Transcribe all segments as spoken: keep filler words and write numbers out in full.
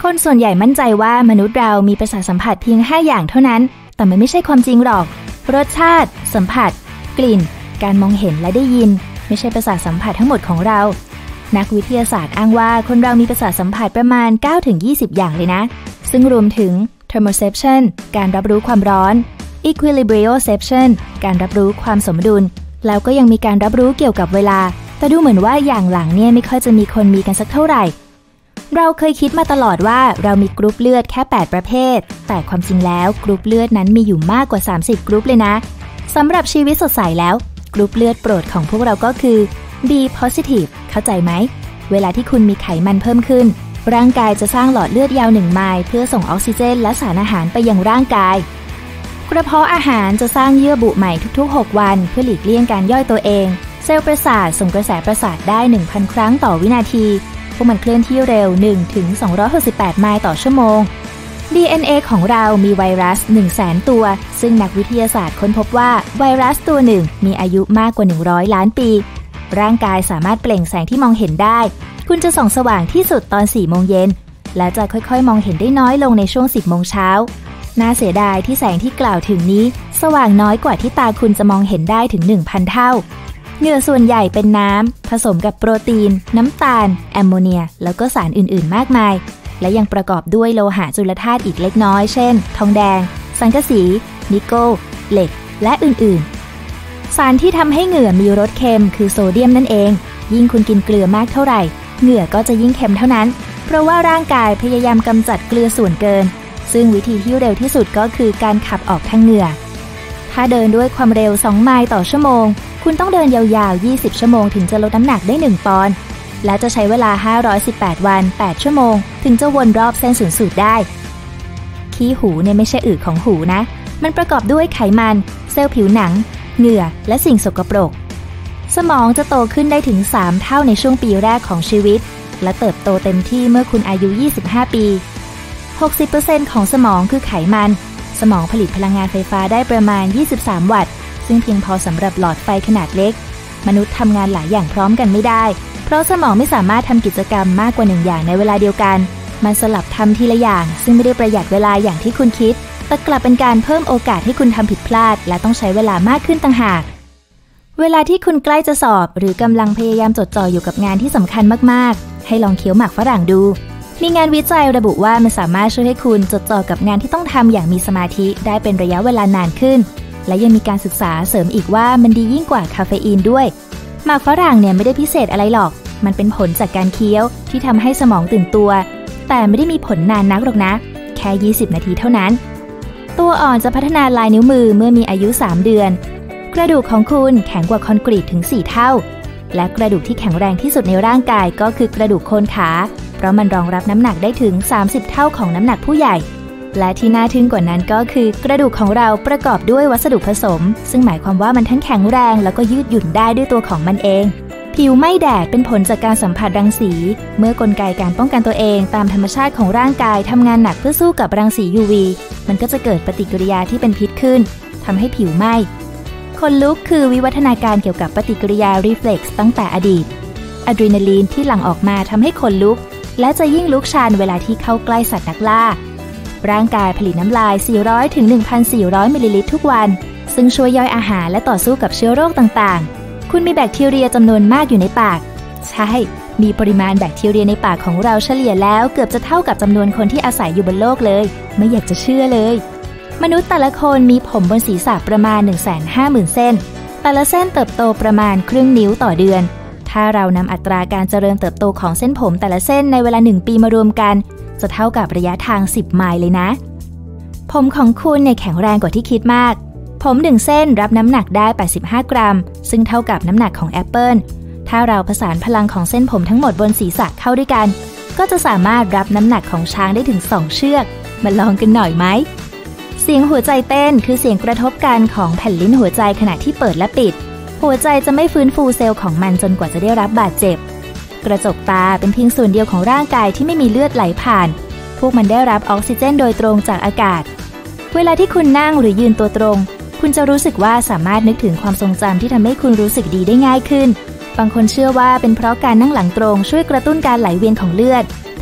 คนส่วนใหญ่มั่นใจว่ามนุษย์เรามีประสาทสัมผัสเพียงห้าอย่างเท่านั้นแต่มันไม่ใช่ความจริงหรอกรสชาติสัมผัสกลิ่นการมองเห็นและได้ยินไม่ใช่ประสาทสัมผัสทั้งหมดของเรานักวิทยาศาสตร์อ้างว่าคนเรามีประสาทสัมผัสประมาณ เก้าถึงยี่สิบ อย่างเลยนะซึ่งรวมถึง thermoception การรับรู้ความร้อน equilibrioception การรับรู้ความสมดุลแล้วก็ยังมีการรับรู้เกี่ยวกับเวลาแต่ดูเหมือนว่าอย่างหลังเนี่ยไม่ค่อยจะมีคนมีกันสักเท่าไหร่เราเคยคิดมาตลอดว่าเรามีกรุ๊ปเลือดแค่แปดประเภทแต่ความจริงแล้วกรุ๊ปเลือดนั้นมีอยู่มากกว่าสามสิบกรุ๊ปเลยนะสำหรับชีวิตสดใสแล้วกรุ๊ปเลือดโปรดของพวกเราก็คือ B positive เข้าใจไหมเวลาที่คุณมีไขมันเพิ่มขึ้นร่างกายจะสร้างหลอดเลือดยาวหนึ่งไมล์เพื่อส่งออกซิเจนและสารอาหารไปยังร่างกายกระเพาะอาหารจะสร้างเยื่อบุใหม่ทุกๆหกวันเพื่อหลีกเลี่ยงการย่อยตัวเองเซลล์ประสาทส่งกระแสประสาทได้ หนึ่งพัน ครั้งต่อวินาทีพวกมันเคลื่อนที่เร็ว หนึ่งถึงสองร้อยหกสิบแปด ไมล์ต่อชั่วโมง ดี เอ็น เอ ของเรามีไวรัส หนึ่งแสน ตัวซึ่งนักวิทยาศาสตร์ค้นพบว่าไวรัสตัวหนึ่งมีอายุมากกว่าหนึ่งร้อยล้านปีร่างกายสามารถเปล่งแสงที่มองเห็นได้คุณจะส่องสว่างที่สุดตอน สี่โมงเย็นและจะค่อยๆมองเห็นได้น้อยลงในช่วง สิบโมงเช้าน่าเสียดายที่แสงที่กล่าวถึงนี้สว่างน้อยกว่าที่ตาคุณจะมองเห็นได้ถึง หนึ่งพัน เท่าเหงื่อส่วนใหญ่เป็นน้ำผสมกับโปรตีนน้ำตาลแอมโมเนียแล้วก็สารอื่นๆมากมายและยังประกอบด้วยโลหะจุลธาตุอีกเล็กน้อยเช่นทองแดงสังกะสีนิกเกิลเหล็กและอื่นๆสารที่ทำให้เหงื่อมีรสเค็มคือโซเดียมนั่นเองยิ่งคุณกินเกลือมากเท่าไหร่เหงื่อก็จะยิ่งเค็มเท่านั้นเพราะว่าร่างกายพยายามกำจัดเกลือส่วนเกินซึ่งวิธีที่เร็วที่สุดก็คือการขับออกทางเหงื่อถ้าเดินด้วยความเร็วสองไมล์ต่อชั่วโมงคุณต้องเดินยาวๆยี่สิบชั่วโมงถึงจะลดน้ำหนักได้หนึ่งปอนด์และจะใช้เวลาห้าร้อยสิบแปดวันแปดชั่วโมงถึงจะวนรอบเส้นศูนย์สูตรได้ขี้หูเนี่ยไม่ใช่อึของหูนะมันประกอบด้วยไขมันเซลล์ผิวหนังเหงื่อและสิ่งสกปรกสมองจะโตขึ้นได้ถึงสามเท่าในช่วงปีแรกของชีวิตและเติบโตเต็มที่เมื่อคุณอายุยี่สิบห้าปี หกสิบเปอร์เซ็นต์ ของสมองคือไขมันสมองผลิตพลังงานไฟฟ้าได้ประมาณยี่สิบสามวัตต์ซึ่งเพียงพอสำหรับหลอดไฟขนาดเล็กมนุษย์ทำงานหลายอย่างพร้อมกันไม่ได้เพราะสมองไม่สามารถทำกิจกรรมมากกว่าหนึ่งอย่างในเวลาเดียวกันมันสลับทำทีละอย่างซึ่งไม่ได้ประหยัดเวลาอย่างที่คุณคิดแต่กลับเป็นการเพิ่มโอกาสให้คุณทำผิดพลาดและต้องใช้เวลามากขึ้นต่างหากเวลาที่คุณใกล้จะสอบหรือกำลังพยายามจดจ่ออยู่กับงานที่สำคัญมากๆให้ลองเคี้ยวหมากฝรั่งดูมีงานวิจัยระบุว่ามันสามารถช่วยให้คุณจดจ่อกับงานที่ต้องทำอย่างมีสมาธิได้เป็นระยะเวลานานขึ้นและยังมีการศึกษาเสริมอีกว่ามันดียิ่งกว่าคาเฟอีนด้วยหมากฝรั่งเนี่ยไม่ได้พิเศษอะไรหรอกมันเป็นผลจากการเคี้ยวที่ทำให้สมองตื่นตัวแต่ไม่ได้มีผลนานนักหรอกนะแค่ยี่สิบนาทีเท่านั้นตัวอ่อนจะพัฒนาลายนิ้วมือเมื่อมีอายุสามเดือนกระดูกของคุณแข็งกว่าคอนกรีตถึงสี่เท่าและกระดูกที่แข็งแรงที่สุดในร่างกายก็คือกระดูกโคนขาเพราะมันรองรับน้ำหนักได้ถึงสามสิบเท่าของน้ำหนักผู้ใหญ่และที่น่าทึ่งกว่านั้นก็คือกระดูกของเราประกอบด้วยวัสดุผสมซึ่งหมายความว่ามันทั้งแข็งแรงแล้วก็ยืดหยุ่นได้ด้วยตัวของมันเองผิวไม่แดดเป็นผลจากการสัมผัสรังสีเมื่อกลไกการป้องกันตัวเองตามธรรมชาติของร่างกายทำงานหนักเพื่อสู้กับรังสี ยู วี มันก็จะเกิดปฏิกิริยาที่เป็นพิษขึ้นทำให้ผิวไหม้ขนลุกคือวิวัฒนาการเกี่ยวกับปฏิกิริยารีเฟล็กซ์ตั้งแต่อดีตอะดรีนาลีนที่หลั่งออกมาทำให้ขนลุกและจะยิ่งลุกชันเวลาที่เข้าใกล้สัตว์นักล่าร่างกายผลิตน้ำลาย สี่ร้อยถึงหนึ่งพันสี่ร้อย มิลลิลิตรทุกวันซึ่งช่วยย่อยอาหารและต่อสู้กับเชื้อโรคต่างๆคุณมีแบคทีเรียจำนวนมากอยู่ในปากใช่มีปริมาณแบคทีเรียในปากของเราเฉลี่ยแล้วเกือบจะเท่ากับจำนวนคนที่อาศัยอยู่บนโลกเลยไม่อยากจะเชื่อเลยมนุษย์แต่ละคนมีผมบนศีรษะประมาณ หนึ่งแสนห้าหมื่น เส้นแต่ละเส้นเติบโตประมาณครึ่งนิ้วต่อเดือนถ้าเรานำอัตราการเจริญเติบโตของเส้นผมแต่ละเส้นในเวลาหนึ่งปีมารวมกันจะเท่ากับระยะทางสิบไมล์เลยนะผมของคุณเนี่ยแข็งแรงกว่าที่คิดมากผมหนึ่งเส้นรับน้ำหนักได้แปดสิบห้ากรัมซึ่งเท่ากับน้ำหนักของแอปเปิลถ้าเราผสานพลังของเส้นผมทั้งหมดบนศีรษะเข้าด้วยกันก็จะสามารถรับน้ำหนักของช้างได้ถึงสองเชือกมาลองกันหน่อยไหมเสียงหัวใจเต้นคือเสียงกระทบกันของแผ่นลิ้นหัวใจขณะที่เปิดและปิดหัวใจจะไม่ฟื้นฟูเซลล์ของมันจนกว่าจะได้รับบาดเจ็บกระจกตาเป็นเพียงส่วนเดียวของร่างกายที่ไม่มีเลือดไหลผ่านพวกมันได้รับออกซิเจนโดยตรงจากอากาศเวลาที่คุณนั่งหรือยืนตัวตรงคุณจะรู้สึกว่าสามารถนึกถึงความทรงจำที่ทำให้คุณรู้สึกดีได้ง่ายขึ้นบางคนเชื่อว่าเป็นเพราะการนั่งหลังตรงช่วยกระตุ้นการไหลเวียนของเลือดท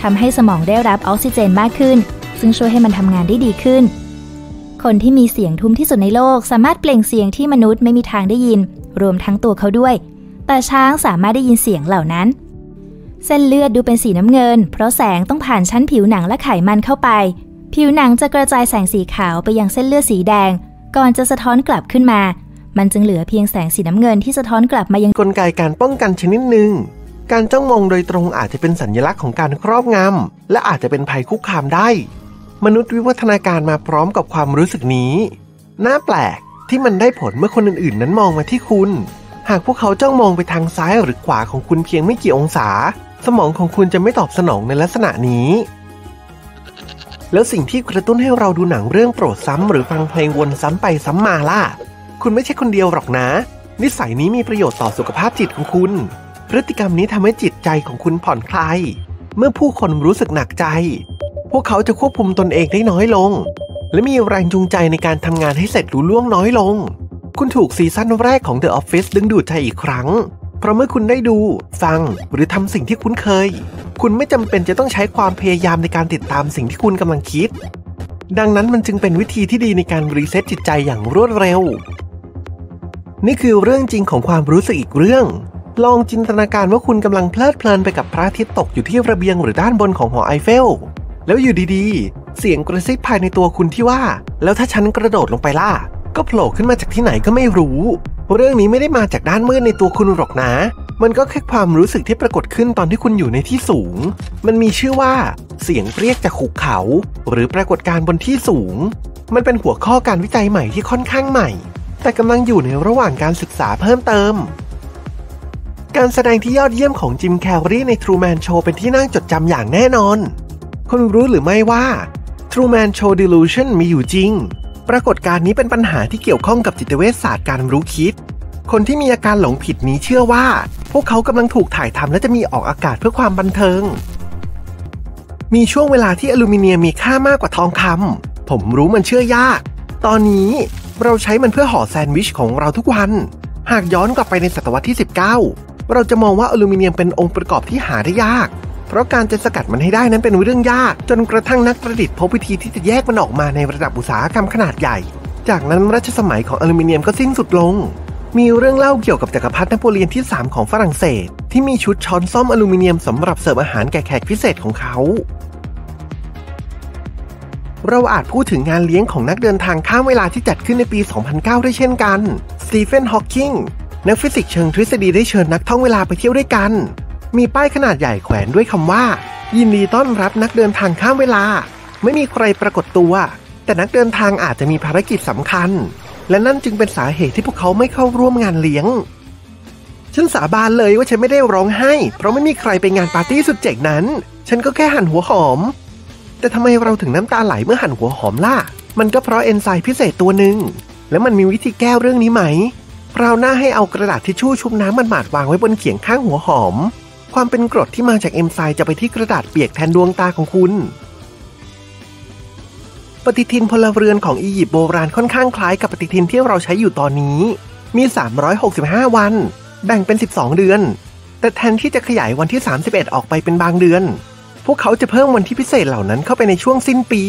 ทำให้สมองได้รับออกซิเจนมากขึ้นซึ่งช่วยให้มันทำงานได้ดีขึ้นคนที่มีเสียงทุ้มที่สุดในโลกสามารถเปล่งเสียงที่มนุษย์ไม่มีทางได้ยินรวมทั้งตัวเขาด้วยแต่ช้างสามารถได้ยินเสียงเหล่านั้นเส้นเลือดดูเป็นสีน้ำเงินเพราะแสงต้องผ่านชั้นผิวหนังและไขมันเข้าไปผิวหนังจะกระจายแสงสีขาวไปยังเส้นเลือดสีแดงก่อนจะสะท้อนกลับขึ้นมามันจึงเหลือเพียงแสงสีน้ำเงินที่สะท้อนกลับมายังกลไกการป้องกันชนิดหนึ่งการจ้องมองโดยตรงอาจจะเป็นสัญลักษณ์ของการครอบงำและอาจจะเป็นภัยคุกคามได้มนุษย์วิวัฒนาการมาพร้อมกับความรู้สึกนี้น่าแปลกที่มันได้ผลเมื่อคนอื่นๆนั้นมองมาที่คุณหากพวกเขาจ้องมองไปทางซ้ายหรือขวาของคุณเพียงไม่กี่องศาสมองของคุณจะไม่ตอบสนองในลักษณะนี้แล้วสิ่งที่กระตุ้นให้เราดูหนังเรื่องโปรดซ้ำหรือฟังเพลงวนซ้ำไปซ้ำมาล่ะคุณไม่ใช่คนเดียวหรอกนะนิสัยนี้มีประโยชน์ต่อสุขภาพจิตของคุณพฤติกรรมนี้ทำให้จิตใจของคุณผ่อนคลายเมื่อผู้คนรู้สึกหนักใจพวกเขาจะควบคุมตนเองได้น้อยลงและมีแรงจูงใจในการทำงานให้เสร็จลุล่วงน้อยลงคุณถูกซีซั่นแรกของ The Office ดึงดูดใจอีกครั้งเพราะเมื่อคุณได้ดูฟังหรือทำสิ่งที่คุ้นเคยคุณไม่จำเป็นจะต้องใช้ความพยายามในการติดตามสิ่งที่คุณกำลังคิดดังนั้นมันจึงเป็นวิธีที่ดีในการรีเซ็ตจิตใจอย่างรวดเร็วนี่คือเรื่องจริงของความรู้สึกอีกเรื่องลองจินตนาการว่าคุณกำลังเพลิดเพลินไปกับพระอาทิตย์ตกอยู่ที่ระเบียงหรือด้านบนของหอไอเฟลแล้วอยู่ดีๆเสียงกระซิบภายในตัวคุณที่ว่าแล้วถ้าฉันกระโดดลงไปล่ะก็โผล่ขึ้นมาจากที่ไหนก็ไม่รู้เรื่องนี้ไม่ได้มาจากด้านมืดในตัวคุณหรอกนะมันก็แค่ความรู้สึกที่ปรากฏขึ้นตอนที่คุณอยู่ในที่สูงมันมีชื่อว่าเสียงเรียกจากหุบเขาหรือปรากฏการณ์บนที่สูงมันเป็นหัวข้อการวิจัยใหม่ที่ค่อนข้างใหม่แต่กำลังอยู่ในระหว่างการศึกษาเพิ่มเติมการแสดงที่ยอดเยี่ยมของจิมแคร์รีใน Truman Show เป็นที่น่าจดจำอย่างแน่นอนคุณรู้หรือไม่ว่า Truman Show Delusion มีอยู่จริงปรากฏการณ์นี้เป็นปัญหาที่เกี่ยวข้องกับจิตเวชศาสตร์การรู้คิดคนที่มีอาการหลงผิดนี้เชื่อว่าพวกเขากำลังถูกถ่ายทำและจะมีออกอากาศเพื่อความบันเทิงมีช่วงเวลาที่อลูมิเนียมมีค่ามากกว่าทองคำผมรู้มันเชื่อยากตอนนี้เราใช้มันเพื่อห่อแซนด์วิชของเราทุกวันหากย้อนกลับไปในศตวรรษที่สิบเก้าเราจะมองว่าอลูมิเนียมเป็นองค์ประกอบที่หาได้ยากเพราะการจะสกัดมันให้ได้นั้นเป็นเรื่องยากจนกระทั่งนักประดิษฐ์พบวิธีที่จะแยกมันออกมาในระดับอุตสาหกรรมขนาดใหญ่จากนั้นรัชสมัยของอลูมิเนียมก็สิ้นสุดลงมีเรื่องเล่าเกี่ยวกับจักรพรรดินโปเลียนที่สามของฝรั่งเศสที่มีชุดช้อนซ่อมอลูมิเนียมสำหรับเสิร์ฟอาหารแก่แขกพิเศษของเขาเราอาจพูดถึงงานเลี้ยงของนักเดินทางข้ามเวลาที่จัดขึ้นในปี สองพันเก้า ได้เช่นกันสตีเฟน ฮอว์กิงนักฟิสิกส์เชิงทฤษฎีได้เชิญนักท่องเวลาไปเที่ยวด้วยกันมีป้ายขนาดใหญ่แขวนด้วยคำว่ายินดีต้อนรับนักเดินทางข้ามเวลาไม่มีใครปรากฏตัวแต่นักเดินทางอาจจะมีภารกิจสำคัญและนั่นจึงเป็นสาเหตุที่พวกเขาไม่เข้าร่วมงานเลี้ยงฉันสาบานเลยว่าฉันไม่ได้ร้องไห้เพราะไม่มีใครไปงานปาร์ตี้สุดเจ๋งนั้นฉันก็แค่หั่นหัวหอมแต่ทำไมเราถึงน้ำตาไหลเมื่อหั่นหัวหอมล่ะมันก็เพราะเอนไซม์พิเศษตัวหนึ่งแล้วมันมีวิธีแก้เรื่องนี้ไหมคราวหน้าให้เอากระดาษทิชชู่ชุบน้ำมันหมาดวางไว้บนเขียงข้างหัวหอมความเป็นกรดที่มาจากเอนไซม์จะไปที่กระดาษเปียกแทนดวงตาของคุณปฏิทินพลเรือนของอียิปต์โบราณค่อนข้างคล้ายกับปฏิทินที่เราใช้อยู่ตอนนี้มีสามร้อยหกสิบห้าวันแบ่งเป็นสิบสองเดือนแต่แทนที่จะขยายวันที่สามสิบเอ็ดออกไปเป็นบางเดือนพวกเขาจะเพิ่มวันที่พิเศษเหล่านั้นเข้าไปในช่วงสิ้นปี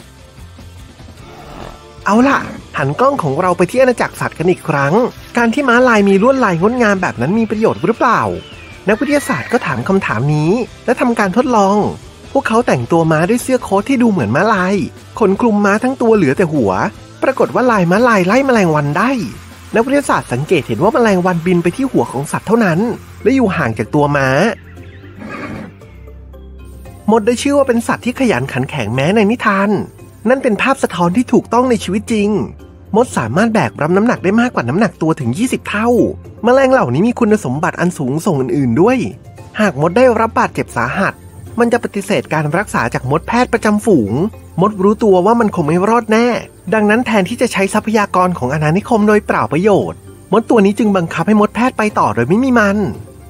เอาล่ะหันกล้องของเราไปที่อาณาจักรสัตว์กันอีกครั้งการที่ม้าลายมีลวดลายงดงามแบบนั้นมีประโยชน์หรือเปล่านักวิทยาศาสตร์ก็ถามคำถามนี้และทำการทดลองพวกเขาแต่งตัวม้าด้วยเสื้อโค้ทที่ดูเหมือนม้าลายขนคลุมม้าทั้งตัวเหลือแต่หัวปรากฏว่าลายม้าลายไล่แมลงวันได้นักวิทยาศาสตร์สังเกตเห็นว่าแมลงวันบินไปที่หัวของสัตว์เท่านั้นและอยู่ห่างจากตัวม้ามดได้ชื่อว่าเป็นสัตว์ที่ขยันขันแข็งแม้ในนิทานนั่นเป็นภาพสะท้อนที่ถูกต้องในชีวิตจริงมดสามารถแบกรับน้ำหนักได้มากกว่าน้ำหนักตัวถึงยี่สิบเท่าแมลงเหล่านี้มีคุณสมบัติอันสูงส่งอื่นๆด้วยหากมดได้รับบาดเจ็บสาหัสมันจะปฏิเสธการรักษาจากมดแพทย์ประจำฝูงมดรู้ตัวว่ามันคงไม่รอดแน่ดังนั้นแทนที่จะใช้ทรัพยากรของอาณานิคมโดยเปล่าประโยชน์มดตัวนี้จึงบังคับให้มดแพทย์ไปต่อโดยไม่มีมัน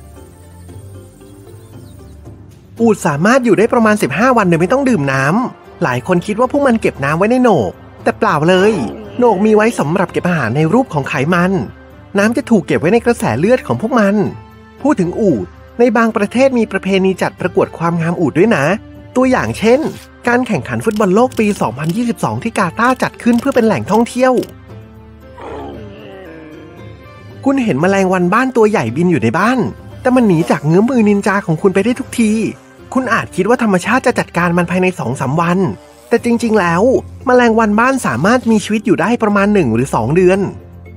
อูฐสามารถอยู่ได้ประมาณสิบห้าวันโดยไม่ต้องดื่มน้ำหลายคนคิดว่าพวกมันเก็บน้ำไว้ในโหนกแต่เปล่าเลยโหนกมีไว้สำหรับเก็บอาหารในรูปของไขมันน้ำจะถูกเก็บไว้ในกระแสเลือดของพวกมันพูดถึงอูฐในบางประเทศมีประเพณีจัดประกวดความงามอูฐด้วยนะตัวอย่างเช่นการแข่งขันฟุตบอลโลกปี สองพันยี่สิบสอง ที่กาตาร์จัดขึ้นเพื่อเป็นแหล่งท่องเที่ยวคุณเห็นแมลงวันบ้านตัวใหญ่บินอยู่ในบ้านแต่มันหนีจากเงื้อมือนินจาของคุณไปได้ทุกทีคุณอาจคิดว่าธรรมชาติจะจัดการมันภายใน สองถึงสาม วันแต่จริงๆแล้วแมลงวันบ้านสามารถมีชีวิตอยู่ได้ประมาณหนึ่งหรือสองเดือน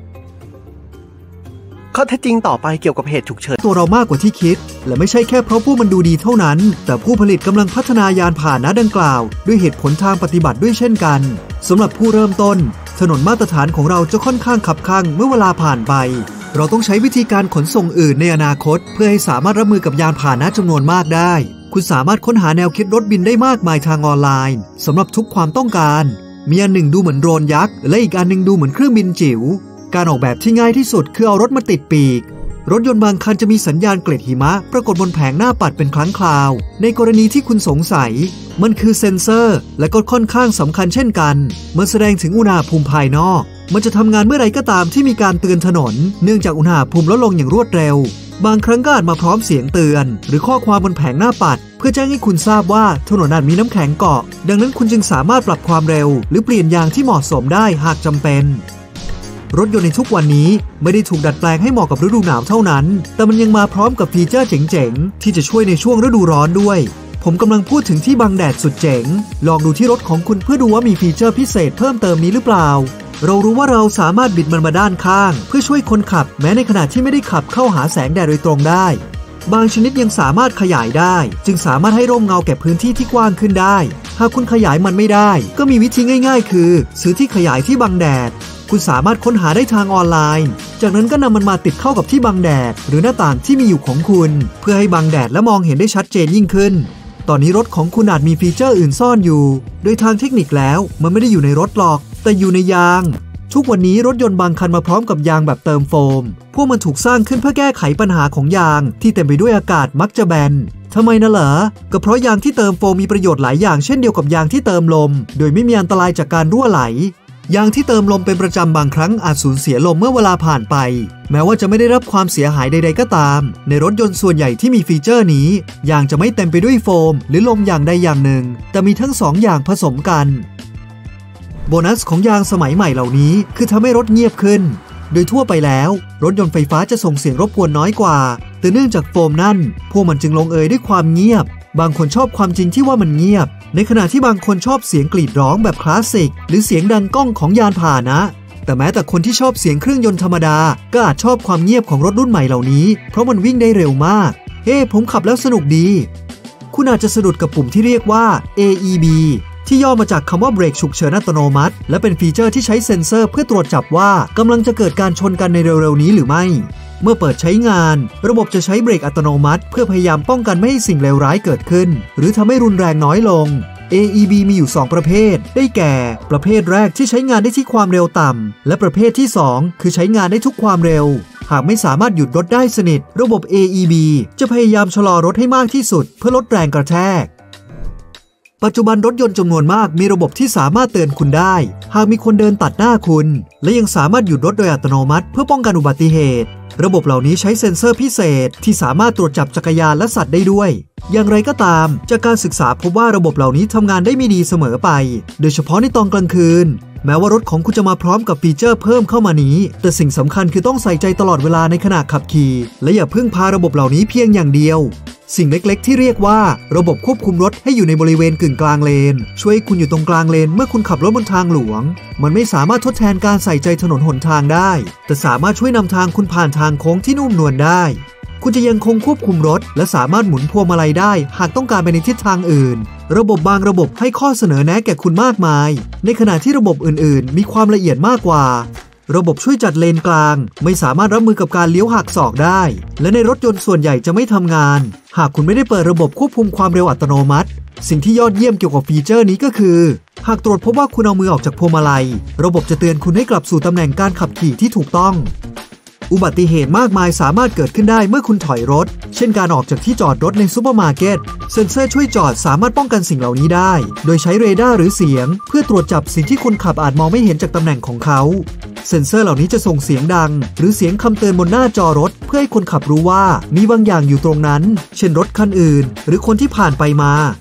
ข้อเท็จจริงต่อไปเกี่ยวกับเหตุฉุกเฉินตัวเรามากกว่าที่คิดและไม่ใช่แค่เพราะผู้มันดูดีเท่านั้นแต่ผู้ผลิตกำลังพัฒนายานพาหนะดังกล่าวด้วยเหตุผลทางปฏิบัติด้วยเช่นกันสำหรับผู้เริ่มต้นถนนมาตรฐานของเราจะค่อนข้างขับคั่งเมื่อเวลาผ่านไปเราต้องใช้วิธีการขนส่งอื่นในอนาคตเพื่อให้สามารถรับมือกับยานพาหนะจำนวนมากได้คุณสามารถค้นหาแนวคิดรถบินได้มากมายทางออนไลน์สำหรับทุกความต้องการมีอันหนึ่งดูเหมือนโดรนยักษ์และอีกอันหนึ่งดูเหมือนเครื่องบินจิ๋วการออกแบบที่ง่ายที่สุดคือเอารถมาติดปีกรถยนต์บางคันจะมีสัญญาณเกล็ดหิมะปรากฏบนแผงหน้าปัดเป็นครั้งคราวในกรณีที่คุณสงสัยมันคือเซ็นเซอร์และก็ค่อนข้างสำคัญเช่นกันเมื่อแสดงถึงอุณหภูมิภายนอกมันจะทำงานเมื่อไรก็ตามที่มีการเตือนถนนเนื่องจากอุณหภูมิลดลงอย่างรวดเร็วบางครั้งก็อาจมาพร้อมเสียงเตือนหรือข้อความบนแผงหน้าปัดเพื่อแจ้งให้คุณทราบว่าถนนอาจมีน้ำแข็งเกาะดังนั้นคุณจึงสามารถปรับความเร็วหรือเปลี่ยนยางที่เหมาะสมได้หากจำเป็นรถยนต์ในทุกวันนี้ไม่ได้ถูกดัดแปลงให้เหมาะกับฤดูหนาวเท่านั้นแต่มันยังมาพร้อมกับฟีเจอร์เจ๋งๆที่จะช่วยในช่วงฤดูร้อนด้วยผมกำลังพูดถึงที่บังแดดสุดเจ๋งลองดูที่รถของคุณเพื่อดูว่ามีฟีเจอร์พิเศษเพิ่มเติมนี้หรือเปล่าเรารู้ว่าเราสามารถบิดมันมาด้านข้างเพื่อช่วยคนขับแม้ในขณะที่ไม่ได้ขับเข้าหาแสงแดดโดยตรงได้บางชนิดยังสามารถขยายได้จึงสามารถให้ร่มเงาแก่พื้นที่ที่กว้างขึ้นได้หากคุณขยายมันไม่ได้ก็มีวิธีง่ายๆคือซื้อที่ขยายที่บังแดดคุณสามารถค้นหาได้ทางออนไลน์จากนั้นก็นำมันมาติดเข้ากับที่บังแดดหรือหน้าต่างที่มีอยู่ของคุณเพื่อให้บังแดดและมองเห็นได้ชัดเจนยิ่งขึ้นตอนนี้รถของคุณอาจมีฟีเจอร์อื่นซ่อนอยู่โดยทางเทคนิคแล้วมันไม่ได้อยู่ในรถหรอกแต่อยู่ในยางทุกวันนี้รถยนต์บางคันมาพร้อมกับยางแบบเติมโฟมพวกมันถูกสร้างขึ้นเพื่อแก้ไขปัญหาของยางที่เต็มไปด้วยอากาศมักจะแบนทำไมนะเหรอก็เพราะยางที่เติมโฟมมีประโยชน์หลายอย่างเช่นเดียวกับยางที่เติมลมโดยไม่มีอันตรายจากการรั่วไหลยางที่เติมลมเป็นประจำบางครั้งอาจสูญเสียลมเมื่อเวลาผ่านไปแม้ว่าจะไม่ได้รับความเสียหายใดๆก็ตามในรถยนต์ส่วนใหญ่ที่มีฟีเจอร์นี้ยางจะไม่เต็มไปด้วยโฟมหรือลมอย่างใดอย่างหนึ่งแต่มีทั้งสองอย่างผสมกันโบนัสของยางสมัยใหม่เหล่านี้คือทำให้รถเงียบขึ้นโดยทั่วไปแล้วรถยนต์ไฟฟ้าจะส่งเสียงรบกวนน้อยกว่าแต่เนื่องจากโฟมนั่นพวกมันจึงลงเอยด้วยความเงียบบางคนชอบความจริงที่ว่ามันเงียบในขณะที่บางคนชอบเสียงกรีดร้องแบบคลาสสิกหรือเสียงดังก้องของยานพาหนะแต่แม้แต่คนที่ชอบเสียงเครื่องยนต์ธรรมดาก็อาจชอบความเงียบของรถรุ่นใหม่เหล่านี้เพราะมันวิ่งได้เร็วมากเฮ้ผมขับแล้วสนุกดีคุณอาจจะสะดุดกับปุ่มที่เรียกว่า เอ อี บี ที่ย่อมาจากคำว่าเบรกฉุกเฉินอัตโนมัติและเป็นฟีเจอร์ที่ใช้เซ็นเซอร์เพื่อตรวจจับว่ากำลังจะเกิดการชนกันในเร็วๆนี้หรือไม่เมื่อเปิดใช้งานระบบจะใช้เบรกอัตโนมัติเพื่อพยายามป้องกันไม่ให้สิ่งเลวร้ายเกิดขึ้นหรือทำให้รุนแรงน้อยลง เอ อี บี มีอยู่สองประเภทได้แก่ประเภทแรกที่ใช้งานได้ที่ความเร็วต่ำและประเภทที่สองคือใช้งานได้ทุกความเร็วหากไม่สามารถหยุดรถได้สนิทระบบ เอ อี บี จะพยายามชะลอรถให้มากที่สุดเพื่อลดแรงกระแทกปัจจุบันรถยนต์จำนวนมากมีระบบที่สามารถเตือนคุณได้หากมีคนเดินตัดหน้าคุณและยังสามารถหยุดรถโดยอัตโนมัติเพื่อป้องกันอุบัติเหตุระบบเหล่านี้ใช้เซ็นเซอร์พิเศษที่สามารถตรวจจับจักรยานและสัตว์ได้ด้วยอย่างไรก็ตามจากการศึกษาพบว่าระบบเหล่านี้ทำงานได้ไม่ดีเสมอไปโดยเฉพาะในตอนกลางคืนแม้ว่ารถของคุณจะมาพร้อมกับฟีเจอร์เพิ่มเข้ามานี้แต่สิ่งสำคัญคือต้องใส่ใจตลอดเวลาในขณะขับขี่และอย่าพึ่งพาระบบเหล่านี้เพียงอย่างเดียวสิ่งเล็กๆที่เรียกว่าระบบควบคุมรถให้อยู่ในบริเวณกึ่งกลางเลนช่วยให้คุณอยู่ตรงกลางเลนเมื่อคุณขับรถบนทางหลวงมันไม่สามารถทดแทนการใส่ใจถนนหนทางได้แต่สามารถช่วยนำทางคุณผ่านทางโค้งที่นุ่มนวลได้คุณจะยังคงควบคุมรถและสามารถหมุนพวงมาลัยได้หากต้องการไปในทิศทางอื่นระบบบางระบบให้ข้อเสนอแนะแก่คุณมากมายในขณะที่ระบบอื่นๆมีความละเอียดมากกว่าระบบช่วยจัดเลนกลางไม่สามารถรับมือกับการเลี้ยวหักศอกได้และในรถยนต์ส่วนใหญ่จะไม่ทำงานหากคุณไม่ได้เปิดระบบควบคุมความเร็วอัตโนมัติสิ่งที่ยอดเยี่ยมเกี่ยวกับฟีเจอร์นี้ก็คือหากตรวจพบว่าคุณเอามือออกจากพวงมาลัยระบบจะเตือนคุณให้กลับสู่ตำแหน่งการขับขี่ที่ถูกต้องอุบัติเหตุมากมายสามารถเกิดขึ้นได้เมื่อคุณถอยรถเช่นการออกจากที่จอดรถในซูเปอร์มาร์เก็ตเซ็นเซอร์ช่วยจอดสามารถป้องกันสิ่งเหล่านี้ได้โดยใช้เรดาร์หรือเสียงเพื่อตรวจจับสิ่งที่คนขับอาจมองไม่เห็นจากตำแหน่งของเขาเซ็นเซอร์เหล่านี้จะส่งเสียงดังหรือเสียงคำเตือนบนหน้าจอรถเพื่อให้คนขับรู้ว่ามีบางอย่างอยู่ตรงนั้นเช่นรถคันอื่นหรือคนที่ผ่านไปมา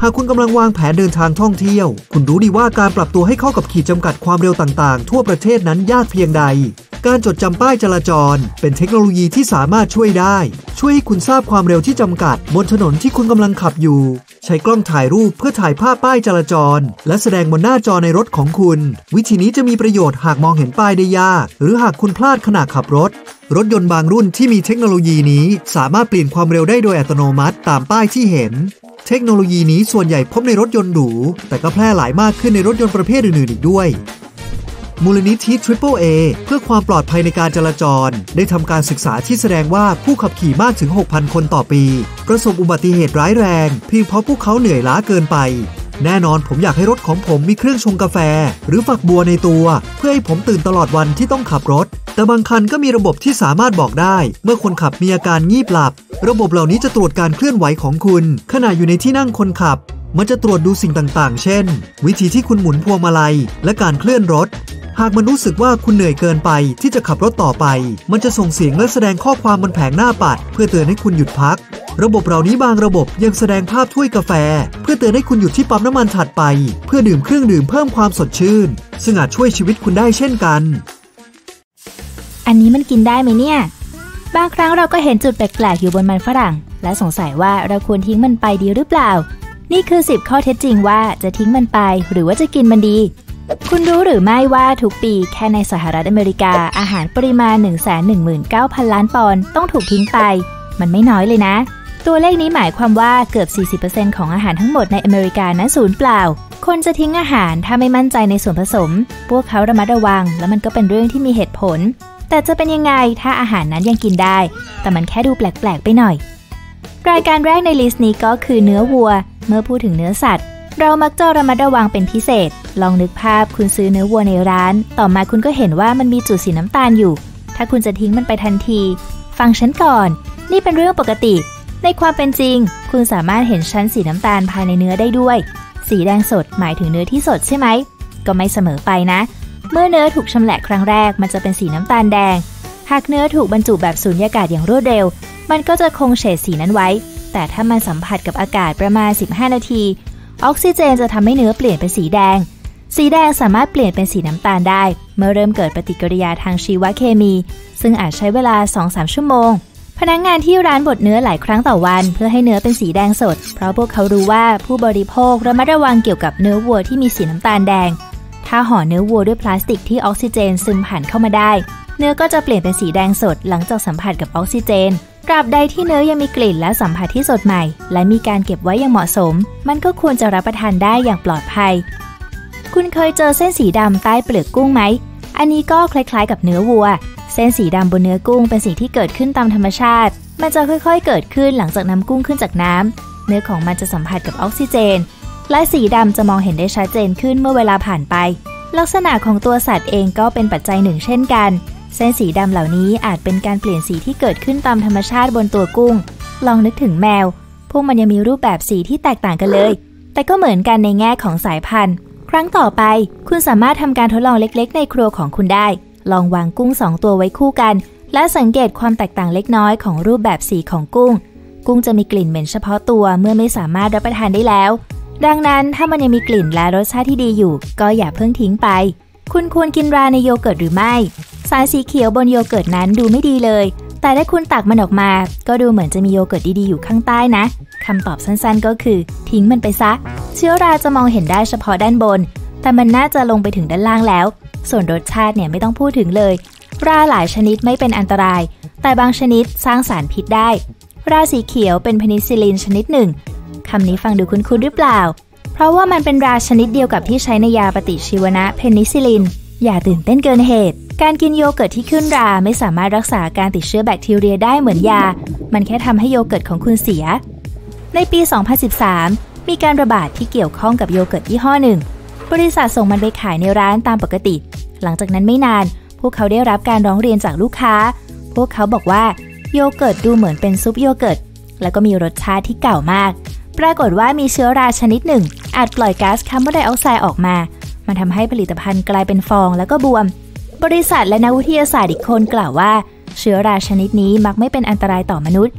หากคุณกำลังวางแผนเดินทางท่องเที่ยวคุณรู้ดีว่าการปรับตัวให้เข้ากับขีดจำกัดความเร็วต่างๆทั่วประเทศนั้นยากเพียงใดการจดจำป้ายจราจรเป็นเทคโนโลยีที่สามารถช่วยได้ช่วยให้คุณทราบความเร็วที่จำกัดบนถนนที่คุณกำลังขับอยู่ใช้กล้องถ่ายรูปเพื่อถ่ายภาพป้ายจราจรและแสดงบนหน้าจอในรถของคุณวิธีนี้จะมีประโยชน์หากมองเห็นป้ายได้ยากหรือหากคุณพลาดขณะขับรถรถยนต์บางรุ่นที่มีเทคโนโลยีนี้สามารถเปลี่ยนความเร็วได้โดยอัตโนมัติตามป้ายที่เห็นเทคโนโลยีนี้ส่วนใหญ่พบในรถยนต์หรูแต่ก็แพร่หลายมากขึ้นในรถยนต์ประเภทอื่นๆอีกด้วยมูลนิธิ ทริปเปิลเอ เพื่อความปลอดภัยในการจราจรได้ทำการศึกษาที่แสดงว่าผู้ขับขี่มากถึง หกพัน คนต่อปีประสบอุบัติเหตุร้ายแรงเพียงเพราะพวกเขาเหนื่อยล้าเกินไปแน่นอนผมอยากให้รถของผมมีเครื่องชงกาแฟหรือฝักบัวในตัวเพื่อให้ผมตื่นตลอดวันที่ต้องขับรถแต่บางคันก็มีระบบที่สามารถบอกได้เมื่อคนขับมีอาการงีบหลับระบบเหล่านี้จะตรวจการเคลื่อนไหวของคุณขณะอยู่ในที่นั่งคนขับมันจะตรวจดูสิ่งต่างๆเช่นวิธีที่คุณหมุนพวงมาลัยและการเคลื่อนรถหากมันรู้สึกว่าคุณเหนื่อยเกินไปที่จะขับรถต่อไปมันจะส่งเสียงและแสดงข้อความบนแผงหน้าปัดเพื่อเตือนให้คุณหยุดพักระบบเหล่านี้บางระบบยังแสดงภาพถ้วยกาแฟเพื่อเตือนให้คุณหยุดที่ปั๊มน้ำมันถัดไปเพื่อดื่มเครื่องดื่มเพิ่มความสดชื่นซึ่งอาจช่วยชีวิตคุณได้เช่นกันอันนี้มันกินได้ไหมเนี่ยบางครั้งเราก็เห็นจุดแปลกๆอยู่บนมันฝรั่งและสงสัยว่าเราควรทิ้งมันไปดีหรือเปล่านี่คือสิบข้อเท็จจริงว่าจะทิ้งมันไปหรือว่าจะกินมันดีคุณรู้หรือไม่ว่าทุกปีแค่ในสหรัฐอเมริกาอาหารปริมาณ หนึ่งแสนหนึ่งหมื่นเก้าพัน ล้านปอนด์ต้องถูกทิ้งไปมันไม่น้อยเลยนะตัวเลขนี้หมายความว่าเกือบ สี่สิบเปอร์เซ็นต์ ของอาหารทั้งหมดในอเมริกานั้นสูญเปล่าคนจะทิ้งอาหารถ้าไม่มั่นใจในส่วนผสมพวกเขาระมัดระวังและมันก็เป็นเรื่องที่มีเหตุผลแต่จะเป็นยังไงถ้าอาหารนั้นยังกินได้แต่มันแค่ดูแปลกๆไปหน่อยรายการแรกในลิสต์นี้ก็คือเนื้อวัวเมื่อพูดถึงเนื้อสัตว์เรามักจะระมัดระวังเป็นพิเศษลองนึกภาพคุณซื้อเนื้อวัวในร้านต่อมาคุณก็เห็นว่ามันมีจุดสีน้ำตาลอยู่ถ้าคุณจะทิ้งมันไปทันทีฟังฉันก่อนนี่เป็นเรื่องปกติในความเป็นจริงคุณสามารถเห็นชั้นสีน้ำตาลภายในเนื้อได้ด้วยสีแดงสดหมายถึงเนื้อที่สดใช่ไหมก็ไม่เสมอไปนะเมื่อเนื้อถูกชำแหละครั้งแรกมันจะเป็นสีน้ำตาลแดงหากเนื้อถูกบรรจุแบบสูญญากาศอย่างรวดเร็วมันก็จะคงเฉดสีนั้นไว้แต่ถ้ามันสัมผัสกับอากาศประมาณสิบห้านาทีออกซิเจนจะทำให้เนื้อเปลี่ยนเป็นสีแดงสีแดงสามารถเปลี่ยนเป็นสีน้ำตาลได้เมื่อเริ่มเกิดปฏิกิริยาทางชีวเคมีซึ่งอาจใช้เวลา สองถึงสาม ชั่วโมงพนักงานที่ร้านบดเนื้อหลายครั้งต่อวันเพื่อให้เนื้อเป็นสีแดงสดเพราะพวกเขารู้ว่าผู้บริโภคระมัดระวังเกี่ยวกับเนื้อวัวที่มีสีน้ำตาลแดงถ้าห่อเนื้อวัวด้วยพลาสติกที่ออกซิเจนซึมผ่านเข้ามาได้เนื้อก็จะเปลี่ยนเป็นสีแดงสดหลังจากสัมผัสกับออกซิเจนตราบใดที่เนื้อยังมีกลิ่นและสัมผัสที่สดใหม่และมีการเก็บไว้อย่างเหมาะสมมันก็ควรจะรับประทานได้อย่างปลอดภัยคุณเคยเจอเส้นสีดำใต้เปลือกกุ้งไหมอันนี้ก็คล้ายๆกับเนื้อวัวเส้นสีดำบนเนื้อกุ้งเป็นสิ่งที่เกิดขึ้นตามธรรมชาติมันจะค่อยๆเกิดขึ้นหลังจากนำกุ้งขึ้นจากน้ำเนื้อของมันจะสัมผัสกับออกซิเจนและสีดำจะมองเห็นได้ชัดเจนขึ้นเมื่อเวลาผ่านไปลักษณะของตัวสัตว์เองก็เป็นปัจจัยหนึ่งเช่นกันเส้นสีดำเหล่านี้อาจเป็นการเปลี่ยนสีที่เกิดขึ้นตามธรรมชาติบนตัวกุ้งลองนึกถึงแมวพวกมันยังมีรูปแบบสีที่แตกต่างกันเลยแต่ก็เหมือนกันในแง่ของสายพันธุ์ครั้งต่อไปคุณสามารถทำการทดลองเล็กๆในครัวของคุณได้ลองวางกุ้งสองตัวไว้คู่กันและสังเกตความแตกต่างเล็กน้อยของรูปแบบสีของกุ้งกุ้งจะมีกลิ่นเหม็นเฉพาะตัวเมื่อไม่สามารถรับประทานได้แล้วดังนั้นถ้ามันยังมีกลิ่นและรสชาติที่ดีอยู่ก็อย่าเพิ่งทิ้งไปคุณควรกินราในโยเกิร์ตหรือไม่สายสีเขียวบนโยเกิร์ตนั้นดูไม่ดีเลยแต่ถ้าคุณตักมันออกมาก็ดูเหมือนจะมีโยเกิร์ตดีๆอยู่ข้างใต้นะคำตอบสั้นๆก็คือทิ้งมันไปซะเชื้อราจะมองเห็นได้เฉพาะด้านบนแต่มันน่าจะลงไปถึงด้านล่างแล้วส่วนรสชาติเนี่ยไม่ต้องพูดถึงเลยราหลายชนิดไม่เป็นอันตรายแต่บางชนิดสร้างสารพิษได้ราสีเขียวเป็นเพนิซิลลินชนิดหนึ่งคำนี้ฟังดูคุ้นๆหรือเปล่าเพราะว่ามันเป็นราชนิดเดียวกับที่ใช้ในยาปฏิชีวนะเพนิซิลลินอย่าตื่นเต้นเกินเหตุการกินโยเกิร์ตที่ขึ้นราไม่สามารถรักษาการติดเชื้อแบคทีเรียได้เหมือนยามันแค่ทำให้โยเกิร์ตของคุณเสียในปี สองพันสิบสาม มีการระบาดที่เกี่ยวข้องกับโยเกิร์ตยี่ห้อหนึ่งบริษัทส่งมันไปขายในร้านตามปกติหลังจากนั้นไม่นานพวกเขาได้รับการร้องเรียนจากลูกค้าพวกเขาบอกว่าโยเกิร์ตดูเหมือนเป็นซุปโยเกิร์ตแล้วก็มีรสชาติที่เก่ามากปรากฏว่ามีเชื้อราชนิดหนึ่งอาจปล่อยก๊าซคาร์บอนไดออกไซด์ออกมามันทำให้ผลิตภัณฑ์กลายเป็นฟองแล้วก็บวมบริษัทและนักวิทยาศาสตร์อีกคนกล่าวว่าเชื้อราชนิดนี้มักไม่เป็นอันตรายต่อมนุษย์